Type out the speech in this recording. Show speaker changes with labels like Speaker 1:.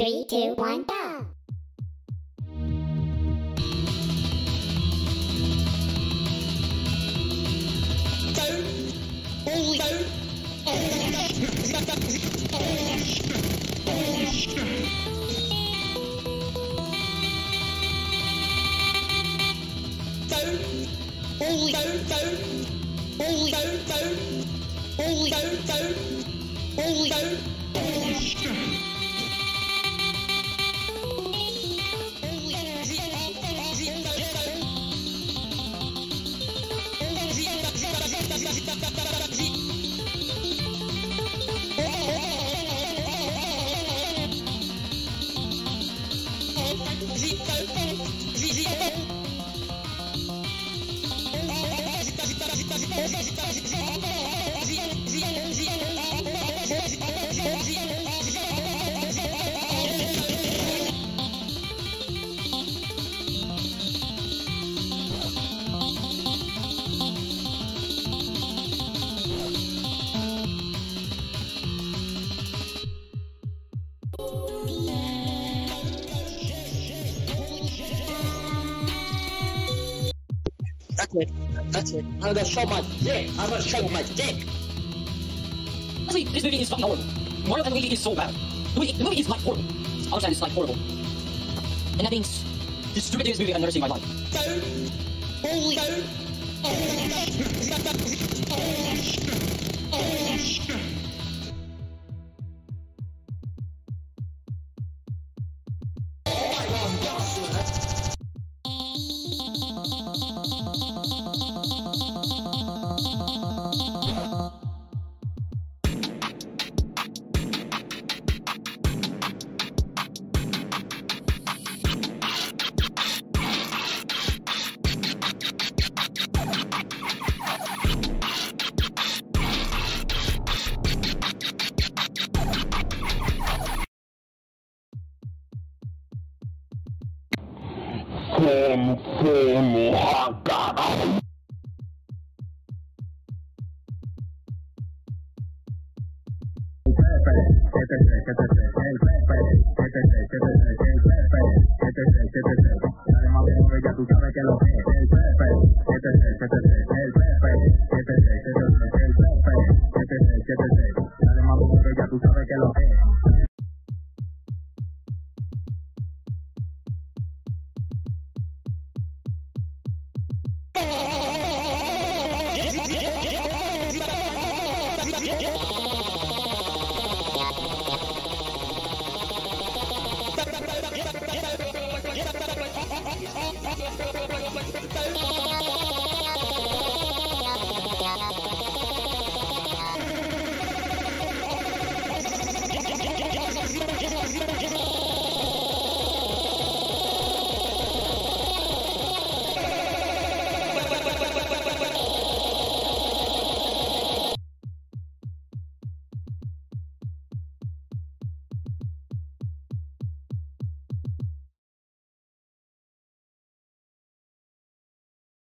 Speaker 1: 3, 2, 1, go!
Speaker 2: That's it. That's it. I'm gonna show my dick. I'm gonna show my dick.
Speaker 3: Honestly, this movie is fucking horrible. Mario and Luigi is so bad. The movie is like horrible. I understand it's like horrible. And that means the stupidest movie I've never seen in my life.
Speaker 4: Como Hakara.